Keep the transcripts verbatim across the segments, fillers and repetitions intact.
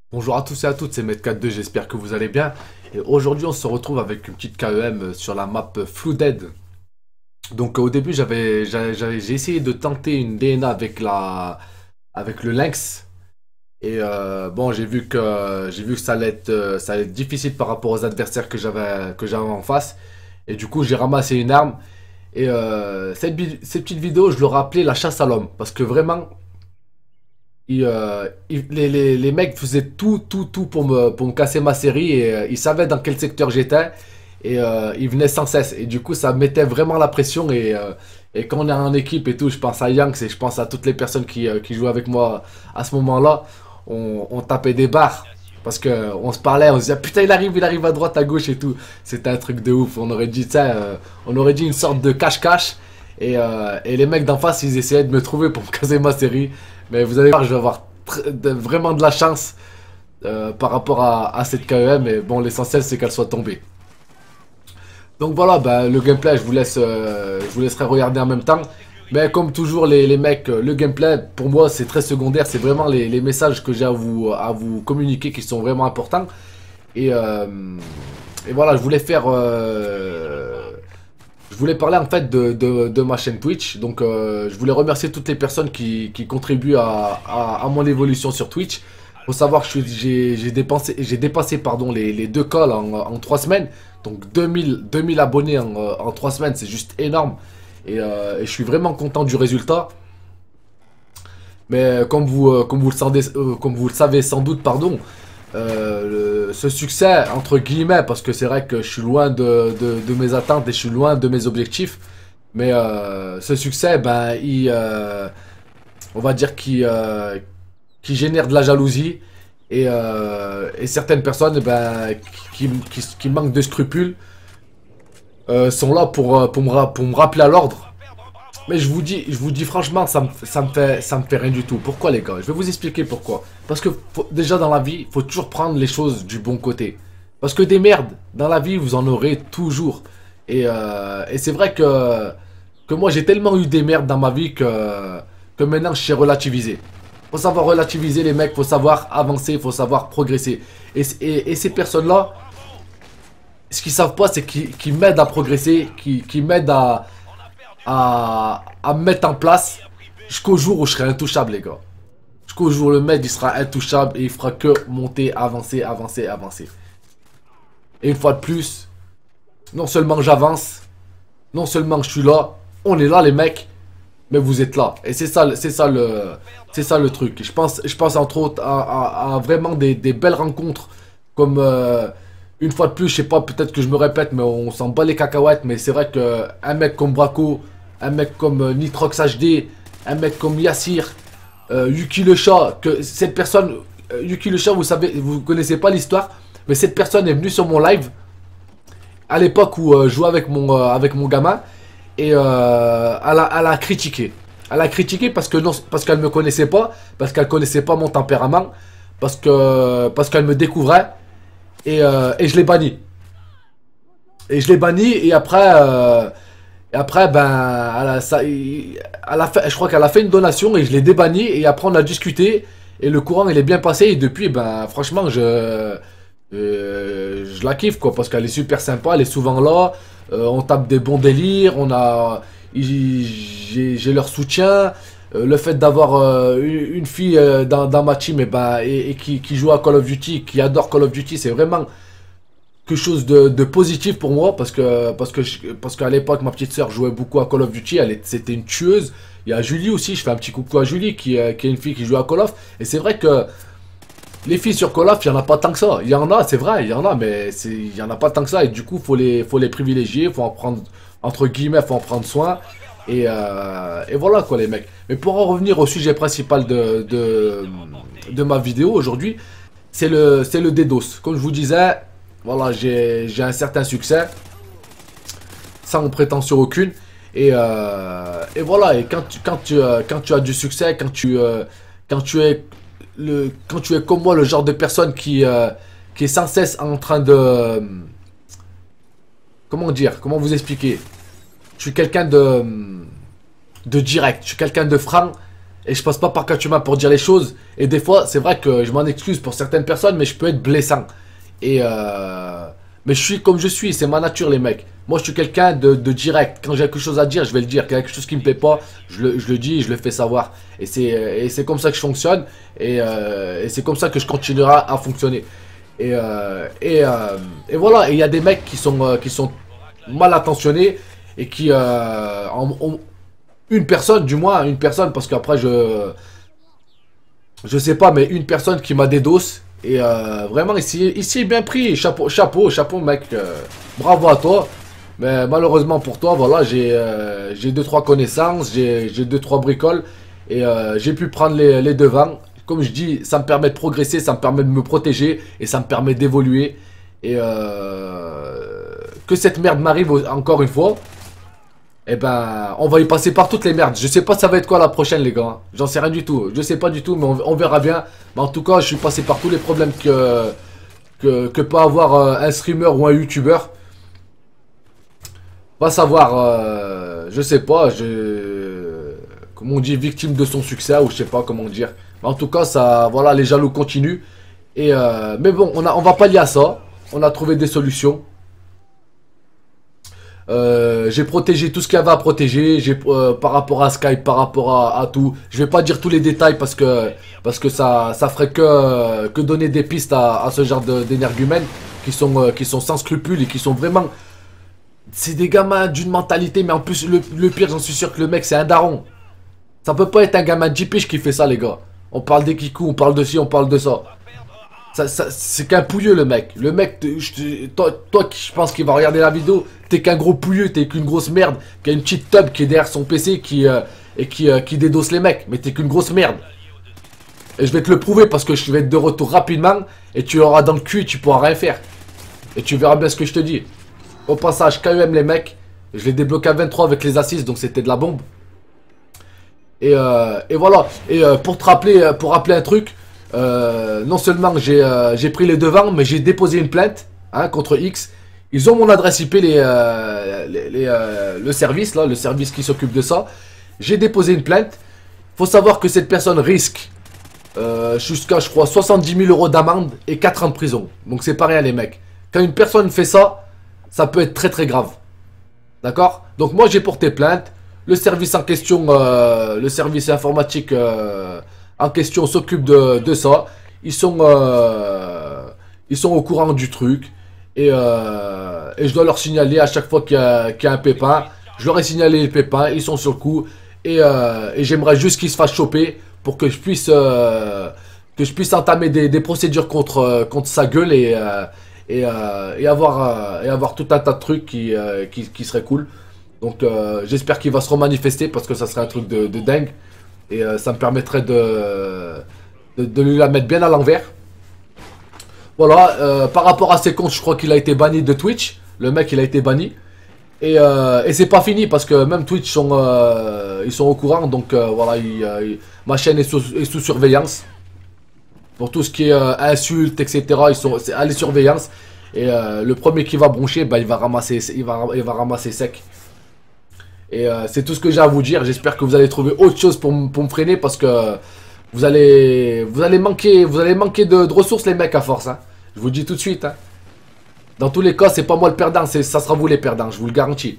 Bonjour à tous et à toutes, c'est Medcat deux, j'espère que vous allez bien. Et aujourd'hui, on se retrouve avec une petite K E M sur la map Flooded. Donc, au début, j'avais, j'avais- j'avais- j'ai essayé de tenter une D N A avec la, avec le Lynx. Et euh, bon, j'ai vu que, j'ai vu que ça allait être, euh, ça allait être difficile par rapport aux adversaires que j'avais, que j'avais en face. Et du coup, j'ai ramassé une arme. Et euh, cette, bi- cette petite vidéo, je l'aurais appelée la chasse à l'homme. Parce que vraiment, ils, euh, ils- les, les, les mecs faisaient tout, tout, tout pour me, pour me casser ma série et euh, ils savaient dans quel secteur j'étais et euh, ils venaient sans cesse. Et du coup, ça mettait vraiment la pression. Et, euh, et quand on est en équipe et tout, je pense à Yanks et je pense à toutes les personnes qui, euh, qui jouaient avec moi à ce moment-là, on, on tapait des barres. Parce que on se parlait, on se disait putain, il arrive, il arrive à droite, à gauche et tout. C'était un truc de ouf. On aurait dit, ça, euh, on aurait dit une sorte de cache-cache. Et, euh, et les mecs d'en face, ils essayaient de me trouver pour me casser ma série. Mais vous allez voir, je vais avoir de, vraiment de la chance euh, par rapport à, à cette K E M. Mais bon, l'essentiel, c'est qu'elle soit tombée. Donc voilà, bah, le gameplay, je vous, laisse, euh, je vous laisserai regarder en même temps. Mais comme toujours, les, les mecs, le gameplay, pour moi, c'est très secondaire. C'est vraiment les, les messages que j'ai à vous, à vous communiquer qui sont vraiment importants. Et, euh, et voilà, je voulais faire... Euh, je voulais parler en fait de, de, de ma chaîne Twitch. Donc euh, je voulais remercier toutes les personnes qui, qui contribuent à, à, à mon évolution sur Twitch. Faut savoir que j'ai j'ai dépensé, j'ai dépassé pardon, les, les deux calls en, en trois semaines. Donc deux mille, deux mille abonnés en, en trois semaines, c'est juste énorme. Et, euh, et je suis vraiment content du résultat. Mais comme vous, euh, comme vous, le, savez, euh, comme vous le savez sans doute, pardon, euh, le- ce succès, entre guillemets, parce que c'est vrai que je suis loin de, de, de mes attentes et je suis loin de mes objectifs, mais euh, ce succès, ben, il, euh, on va dire qu'il euh, qu'il génère de la jalousie et, euh, et certaines personnes, ben, qui, qui, qui manquent de scrupules, euh, sont là pour, euh, pour, me, ra- pour me rappeler à l'ordre. Mais je vous dis, je vous dis franchement, ça me, ça me fait, ça me fait rien du tout. Pourquoi les gars? Je vais vous expliquer pourquoi. Parce que faut- déjà dans la vie, il faut toujours prendre les choses du bon côté. Parce que des merdes, dans la vie, vous en aurez toujours. Et, euh, et c'est vrai que, que moi j'ai tellement eu des merdes dans ma vie que, que maintenant je sais relativiser. Faut savoir relativiser les mecs, faut savoir avancer, faut savoir progresser. Et, et, et ces personnes-là, ce qu'ils savent pas, c'est qu'ils qu'ils m'aident à progresser, qu'ils qu'ils m'aident à, à, à mettre en place jusqu'au jour où je serai intouchable, les gars. Jusqu'au jour où le mec il sera intouchable et il fera que monter, avancer, avancer, avancer. Et une fois de plus, non seulement j'avance, non seulement je suis là, on est là les mecs, mais vous êtes là. Et c'est ça, c'est ça le, c'est ça le truc. Je pense, je pense entre autres à, à- à vraiment des, des belles rencontres comme euh, une fois de plus, je sais pas, peut-être que je me répète, mais on s'en bat les cacahuètes. Mais c'est vrai que un mec comme Braco, un mec comme euh, Nitrox H D, un mec comme Yassir, euh, Yuki le chat, que cette personne, euh, Yuki le chat, vous savez, vous connaissez pas l'histoire, mais cette personne est venue sur mon live à l'époque où euh, je jouais avec mon, euh, avec mon gamin et euh, elle, a, elle a critiqué. Elle a critiqué parce que non, parce qu'elle me connaissait pas, parce qu'elle connaissait pas mon tempérament, parce que parce qu'elle me découvrait et, euh, et je l'ai banni. Et je l'ai banni et après euh, et après ben elle a, ça, elle a fait, je crois qu'elle a fait une donation et je l'ai débanni et après on a discuté et le courant il est bien passé et depuis ben franchement je euh, je la kiffe quoi parce qu'elle est super sympa, elle est souvent là, euh, on tape des bons délires, on a j'ai j'ai leur soutien. Euh, le fait d'avoir euh, une une fille euh, dans, dans ma team et ben, et, et qui, qui joue à Call of Duty, qui adore Call of Duty, c'est vraiment quelque chose de, de positif pour moi parce que parce que je- parce qu'à l'époque ma petite sœur jouait beaucoup à Call of Duty, elle est- c'était une tueuse. Il y a Julie aussi, je fais un petit coucou à Julie qui, euh, qui est une fille qui joue à Call of et c'est vrai que les filles sur Call of, il y en a pas tant que ça. Il y en a, c'est vrai, il y en a mais c'est il y en a pas tant que ça et du coup, faut les faut les privilégier, faut en prendre entre guillemets, faut en prendre soin et euh, et voilà quoi les mecs. Mais pour en revenir au sujet principal de de, de ma vidéo aujourd'hui, c'est le c'est le DDoS. Comme je vous disais, voilà, j'ai j'ai un certain succès, sans prétention aucune. Et, euh, et voilà, et quand tu, quand, tu, euh, quand tu as du succès, quand tu, euh, quand, tu es le, quand tu es comme moi, le genre de personne qui, euh, qui est sans cesse en train de... euh, comment dire, comment vous expliquer? Je suis quelqu'un de, de direct, je suis quelqu'un de franc. Et je passe pas par quatre chemins pour dire les choses. Et des fois, c'est vrai que je m'en excuse pour certaines personnes, mais je peux être blessant. Et euh... Mais je suis comme je suis, c'est ma nature les mecs. Moi je suis quelqu'un de, de direct. Quand j'ai quelque chose à dire, je vais le dire. Quelque chose qui me plaît pas, je le, je le dis et je le fais savoir. Et c'est comme ça que je fonctionne. Et, euh, et c'est comme ça que je continuerai à fonctionner. Et, euh, et, euh, et voilà, il y a des mecs qui sont, euh, qui sont mal intentionnés. Et qui... Euh, en, en, une personne du moins, une personne, parce qu'après je... Je sais pas, mais une personne qui m'a dédossé. Et euh, vraiment, ici, ici bien pris. Chapeau, chapeau, chapeau, mec. Euh, bravo à toi. Mais malheureusement pour toi, voilà, j'ai euh, j'ai deux trois connaissances, j'ai deux trois bricoles. Et euh, j'ai pu prendre les, les devants. Comme je dis, ça me permet de progresser, ça me permet de me protéger. Et ça me permet d'évoluer. Et euh, que cette merde m'arrive encore une fois. Eh ben, on va y passer par toutes les merdes. Je sais pas ça va être quoi la prochaine, les gars. J'en sais rien du tout. Je sais pas du tout, mais on, on verra bien. Mais en tout cas, je suis passé par tous les problèmes que, que, que peut avoir euh, un streamer ou un youtubeur. Va savoir, euh, je sais pas, je... Comme on dit, victime de son succès, ou je sais pas comment dire. Mais en tout cas, ça, voilà, les jaloux continuent. Et euh, mais bon, on, a, on va pas lier à ça. On a trouvé des solutions. Euh, j'ai protégé tout ce qu'il y avait à protéger. J'ai euh, par rapport à Skype, par rapport à, à tout. Je vais pas dire tous les détails parce que parce que ça ça ferait que que donner des pistes à, à ce genre d'énergumènes qui sont euh, qui sont sans scrupules et qui sont vraiment. C'est des gamins d'une mentalité, mais en plus le, le pire, j'en suis sûr que le mec c'est un daron. Ça peut pas être un gamin de dix piges qui fait ça, les gars. On parle des kikous, on parle de ci, on parle de ça. Ça, ça, c'est qu'un pouilleux le mec. Le mec, je, toi, toi qui je pense qu'il va regarder la vidéo, t'es qu'un gros pouilleux, t'es qu'une grosse merde, qui a une petite tub qui est derrière son P C qui, euh, et qui, euh, qui dédosse les mecs. Mais t'es qu'une grosse merde. Et je vais te le prouver parce que je vais être de retour rapidement et tu auras dans le cul et tu pourras rien faire. Et tu verras bien ce que je te dis. Au passage, K E M les mecs, je l'ai débloqué à vingt-trois avec les assises, donc c'était de la bombe. Et, euh, et voilà. Et euh, pour te rappeler, pour rappeler un truc. Euh, non seulement j'ai euh, j'ai pris les devants, mais j'ai déposé une plainte hein, contre X. Ils ont mon adresse I P, les, euh, les, les, euh, le service, là, le service qui s'occupe de ça. J'ai déposé une plainte. Faut savoir que cette personne risque euh, jusqu'à, je crois, soixante-dix mille euros d'amende et quatre ans de prison. Donc c'est pas rien, les mecs. Quand une personne fait ça, ça peut être très très grave. D'accord? Donc moi j'ai porté plainte. Le service en question, euh, le service informatique... Euh, en question s'occupe de, de ça. Ils sont, euh, ils sont au courant du truc. Et, euh, et je dois leur signaler à chaque fois qu'il y, qu'il y a un pépin. Je leur ai signalé les pépins. Ils sont sur le coup. Et, euh, et j'aimerais juste qu'ils se fassent choper pour que je puisse, euh, que je puisse entamer des, des procédures contre, contre sa gueule et, euh, et, euh, et, avoir, euh, et avoir tout un tas de trucs qui, euh, qui, qui seraient cool. Donc euh, j'espère qu'il va se remanifester parce que ça serait un truc de, de dingue. Et euh, ça me permettrait de, de, de lui la mettre bien à l'envers. Voilà, euh, par rapport à ses comptes, je crois qu'il a été banni de Twitch. Le mec, il a été banni. Et, euh, et c'est pas fini parce que même Twitch, sont, euh, ils sont au courant. Donc euh, voilà, il, euh, il, ma chaîne est sous, est sous surveillance. Pour tout ce qui est euh, insultes, et cetera. Ils sont à la surveillance. Et euh, le premier qui va broncher, bah, il, va ramasser, il, va, il va ramasser sec. Et euh, c'est tout ce que j'ai à vous dire. J'espère que vous allez trouver autre chose pour, pour me freiner parce que vous allez, vous allez manquer, vous allez manquer de, de ressources les mecs à force. Hein. Je vous le dis tout de suite. Hein. Dans tous les cas, c'est pas moi le perdant, ça sera vous les perdants, je vous le garantis.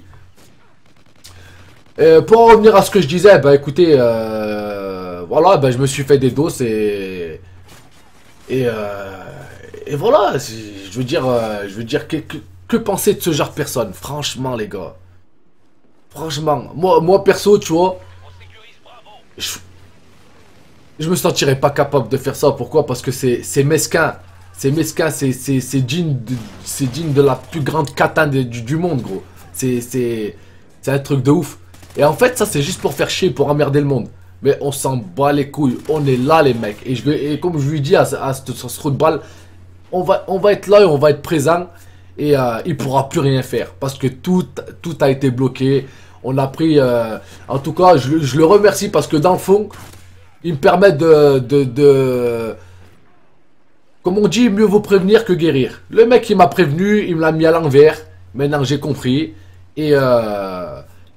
Et pour en revenir à ce que je disais, bah écoutez, euh, voilà, bah, je me suis fait des doses et et, euh, et voilà. Je veux dire, euh, je veux dire que, que, que penser de ce genre de personne, franchement les gars. Franchement, moi, moi perso, tu vois, je, je me sentirais pas capable de faire ça. Pourquoi? Parce que c'est mesquin. C'est mesquin, c'est digne, de, digne de la plus grande cata du, du monde, gros. C'est un truc de ouf. Et en fait, ça, c'est juste pour faire chier, pour emmerder le monde. Mais on s'en bat les couilles. On est là, les mecs. Et, je vais, et comme je lui dis à, à, à ce, ce trou de balle, on va, on va être là et on va être présent. Et euh, il pourra plus rien faire. Parce que tout, tout a été bloqué. On a pris... Euh, en tout cas, je, je le remercie parce que dans le fond, il me permet de... de, de comme on dit, mieux vaut prévenir que guérir. Le mec, il m'a prévenu, il me l'a mis à l'envers. Maintenant, j'ai compris. Et, euh,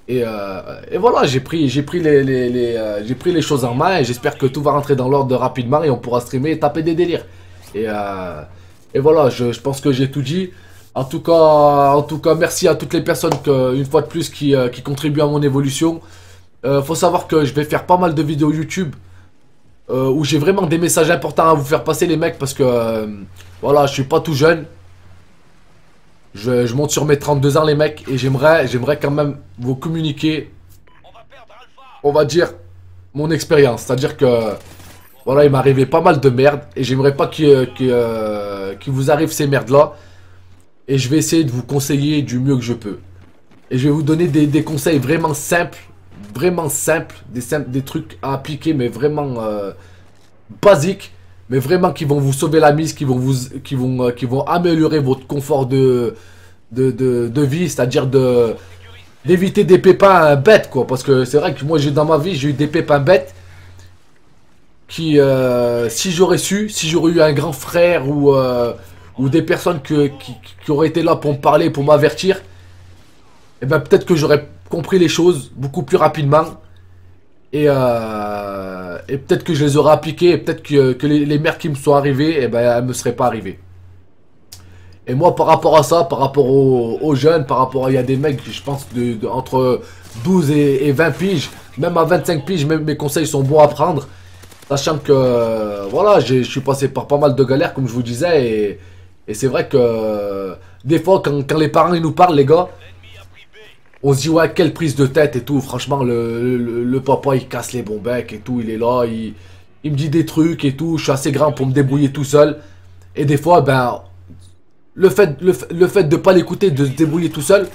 Et, euh, et voilà, j'ai pris, j'ai pris, les, les, les, euh, j'ai pris les choses en main et j'espère que tout va rentrer dans l'ordre rapidement et on pourra streamer et taper des délires. Et, euh, et voilà, je, je pense que j'ai tout dit. En tout cas, en tout cas, merci à toutes les personnes que, une fois de plus qui, euh, qui contribuent à mon évolution. Euh, faut savoir que je vais faire pas mal de vidéos YouTube euh, où j'ai vraiment des messages importants à vous faire passer les mecs parce que euh, voilà, je suis pas tout jeune. Je, je monte sur mes trente-deux ans les mecs et j'aimerais j'aimerais quand même vous communiquer, on va dire, mon expérience. C'est-à-dire que voilà, il m'est arrivé pas mal de merde et j'aimerais pas qu'il qu'il, euh, qu'il vous arrive ces merdes là. Et je vais essayer de vous conseiller du mieux que je peux. Et je vais vous donner des, des conseils vraiment simples, vraiment simples, des, simples, des trucs à appliquer mais vraiment euh, basiques. Mais vraiment qui vont vous sauver la mise, qui vont, vous, qui vont, euh, qui vont améliorer votre confort de, de, de, de vie. C'est-à-dire de d'éviter des pépins bêtes quoi. Parce que c'est vrai que moi j'ai dans ma vie j'ai eu des pépins bêtes. Qui euh, si j'aurais su, si j'aurais eu un grand frère ou... Euh, ou des personnes que, qui, qui auraient été là pour me parler, pour m'avertir, et ben peut-être que j'aurais compris les choses beaucoup plus rapidement. Et, euh, et peut-être que je les aurais appliquées, et peut-être que, que les, les merdes qui me sont arrivées, et ben elles me seraient pas arrivées. Et moi par rapport à ça, par rapport aux, aux jeunes, par rapport à... Il y a des mecs, je pense, de, de, entre douze et, et vingt piges, même à vingt-cinq piges, même mes conseils sont bons à prendre. Sachant que, euh, voilà, je suis passé par pas mal de galères, comme je vous disais, et... Et c'est vrai que euh, des fois quand, quand les parents ils nous parlent les gars, on se dit ouais quelle prise de tête et tout. Franchement le, le, le papa il casse les bons becs et tout, il est là, il, il me dit des trucs et tout. Je suis assez grand pour me débrouiller tout seul. Et des fois ben le fait, le, le fait de pas l'écouter, de se débrouiller tout seul,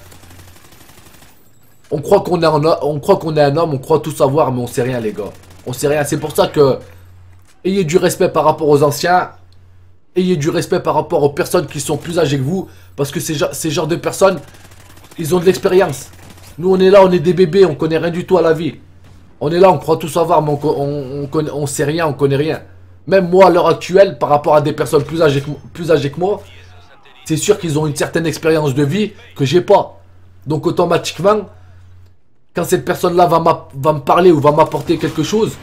on croit qu'on est, un, on croit qu'on est un homme, on croit tout savoir mais on sait rien les gars. On sait rien, c'est pour ça que ayez du respect par rapport aux anciens. Ayez du respect par rapport aux personnes qui sont plus âgées que vous. Parce que ces, ces genres de personnes, ils ont de l'expérience. Nous, on est là, on est des bébés, on connaît rien du tout à la vie. On est là, on croit tout savoir, mais on, on, on, connaît, on sait rien, on connaît rien. Même moi, à l'heure actuelle, par rapport à des personnes plus âgées que, plus âgées que moi, c'est sûr qu'ils ont une certaine expérience de vie que j'ai pas. Donc, automatiquement, quand cette personne-là va, va me parler ou va m'apporter quelque chose,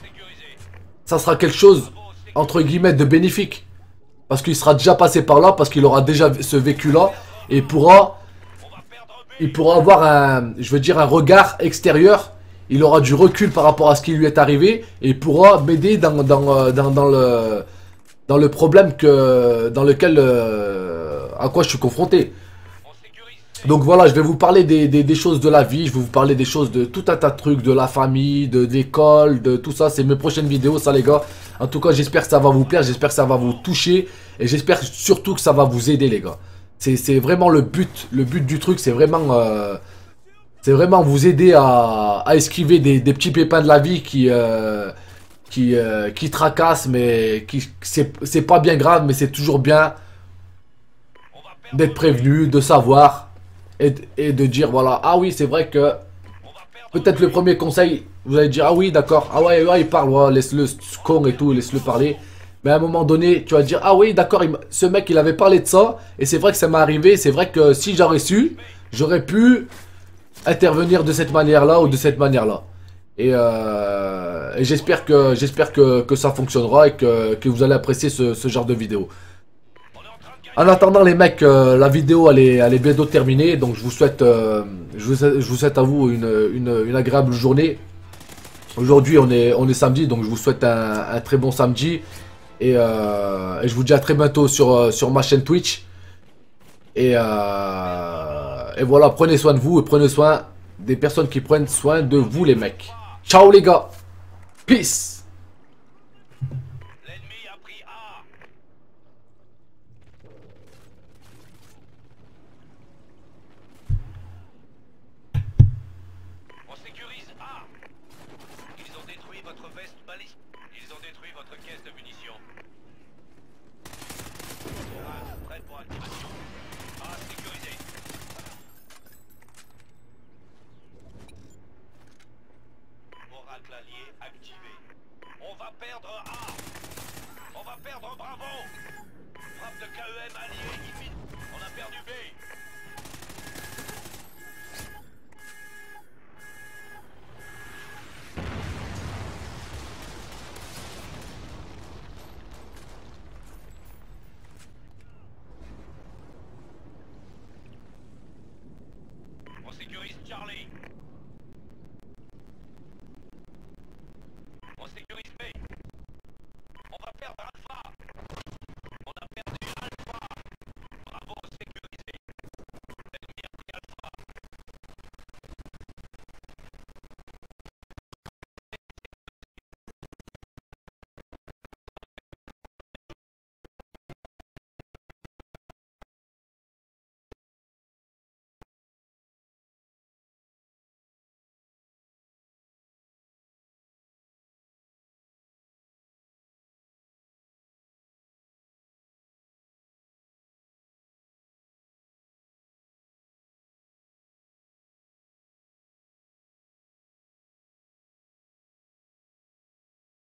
ça sera quelque chose, entre guillemets, de bénéfique. Parce qu'il sera déjà passé par là, parce qu'il aura déjà ce vécu-là. Et il pourra, il pourra avoir un, je veux dire, un regard extérieur. Il aura du recul par rapport à ce qui lui est arrivé. Et il pourra m'aider dans, dans, dans, dans, le, dans le problème que, dans lequel, euh, à quoi je suis confronté. Donc voilà, je vais vous parler des, des, des choses de la vie. Je vais vous parler des choses de tout un tas de trucs, de la famille, de l'école, de tout ça. C'est mes prochaines vidéos, ça les gars. En tout cas, j'espère que ça va vous plaire, j'espère que ça va vous toucher. Et j'espère surtout que ça va vous aider les gars. C'est vraiment le but, le but du truc, c'est vraiment... Euh, c'est vraiment vous aider à, à esquiver des, des petits pépins de la vie qui... Euh, qui, euh, qui tracassent, mais qui c'est pas bien grave, mais c'est toujours bien d'être prévenu, de savoir... Et, et de dire voilà, ah oui c'est vrai que peut-être le premier conseil vous allez dire ah oui d'accord, ah ouais, ouais il parle, ouais, laisse-le con et tout, laisse-le parler. Mais à un moment donné tu vas dire ah oui d'accord, ce mec il avait parlé de ça et c'est vrai que ça m'est arrivé, c'est vrai que si j'aurais su j'aurais pu intervenir de cette manière là ou de cette manière là. Et, euh, et j'espère que j'espère que, que ça fonctionnera et que, que vous allez apprécier ce, ce genre de vidéo. En attendant les mecs, euh, la vidéo elle est, elle est bientôt terminée, donc je vous souhaite, euh, je, vous, je vous souhaite à vous une, une, une agréable journée. Aujourd'hui on est, on est samedi, donc je vous souhaite un, un très bon samedi. Et, euh, et je vous dis à très bientôt sur, sur ma chaîne Twitch. Et, euh, et voilà, prenez soin de vous et prenez soin des personnes qui prennent soin de vous les mecs. Ciao les gars, peace. Activé. On va perdre A. On va perdre Bravo. Frappe de K E M allié. On a perdu B.